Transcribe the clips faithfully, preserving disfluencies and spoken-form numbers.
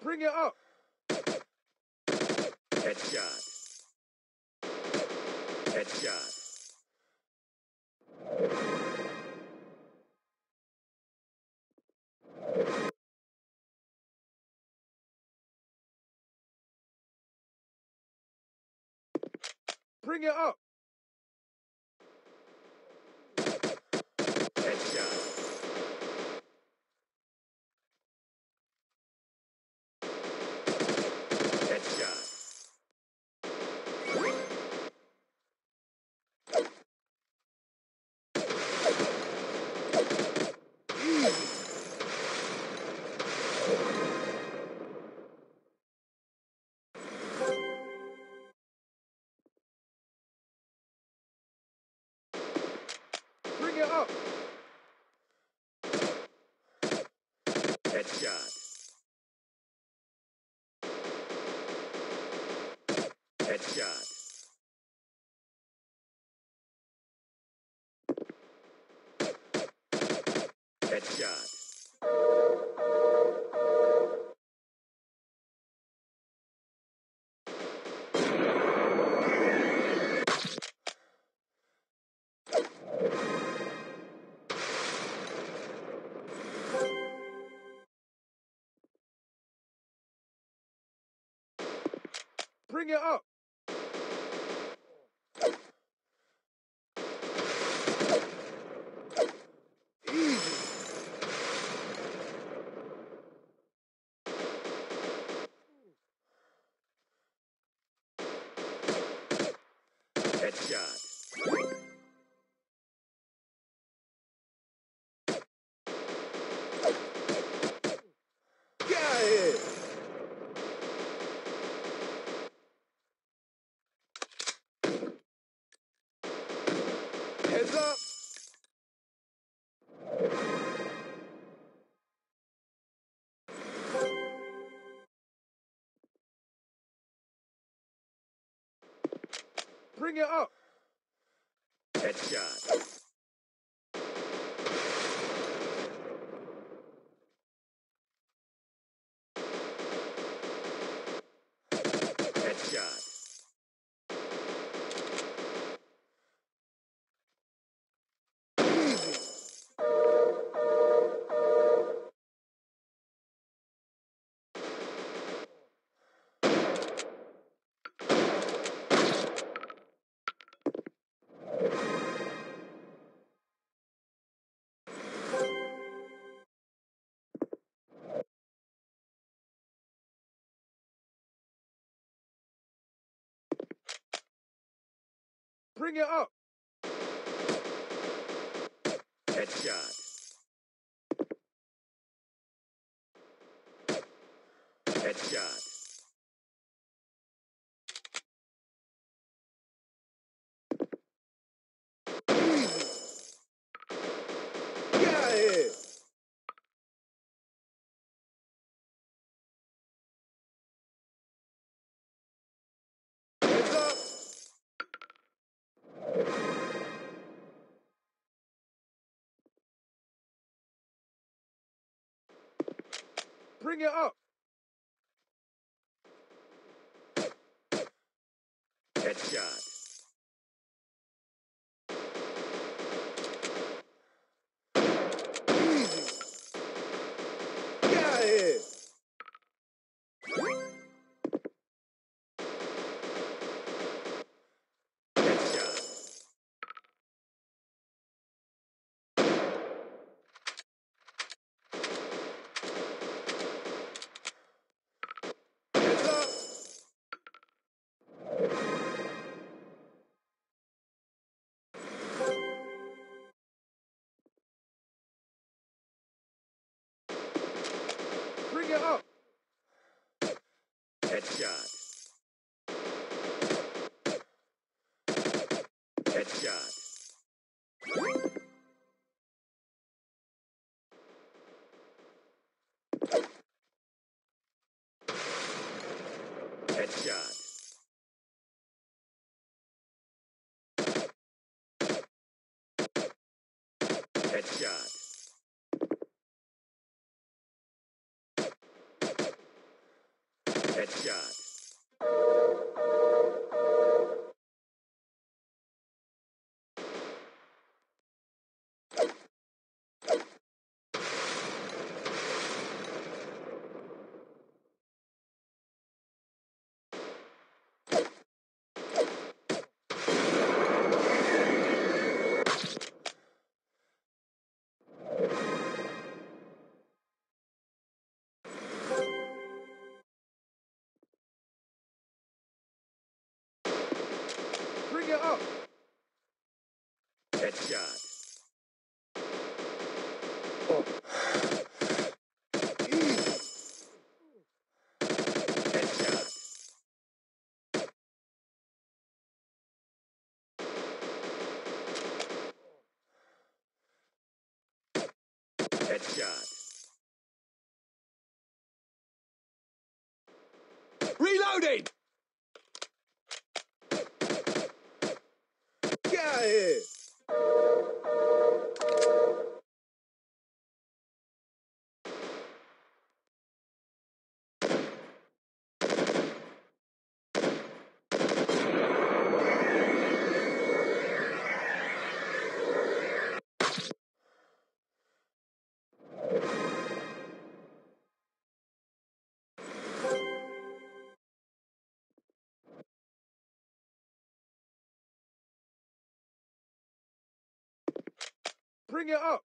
Bring it up. Headshot. Headshot. Bring it up. Headshot. Headshot. Bring it up. Headshot. Headshot. Headshot. Bring it up. Headshot. Get out of here. Heads up. Bring it up. Headshot. Headshot. Bring it up. Headshot. Headshot. Get out of here. Heads up. Bring it up. Headshot. Get out of here. Headshot. Heads up. Bring it up. Headshot. Headshot. Headshot. Headshot. Headshot. Bring it up. Headshot. Easy. Headshot. Headshot. Reloading. Get out of here. Bring it up.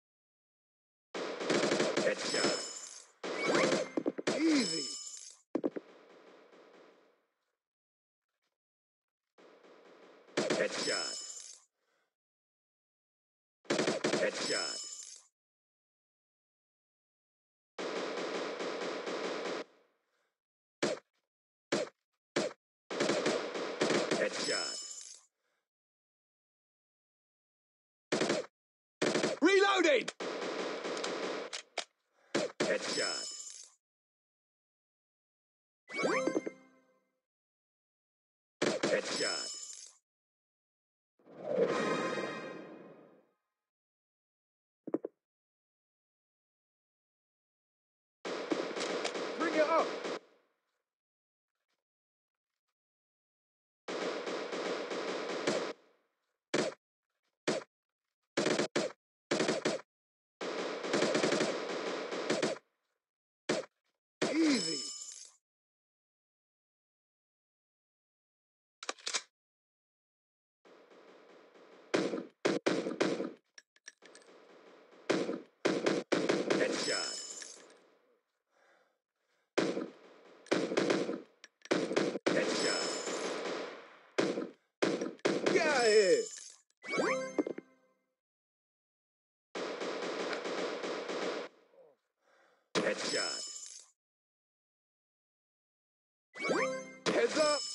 Headshot. Easy. Headshot. Headshot. Headshot. Reloading. Headshot. Headshot. Bring it up. Easy. Headshot. Headshot. Get out of here. Headshot. Heads up.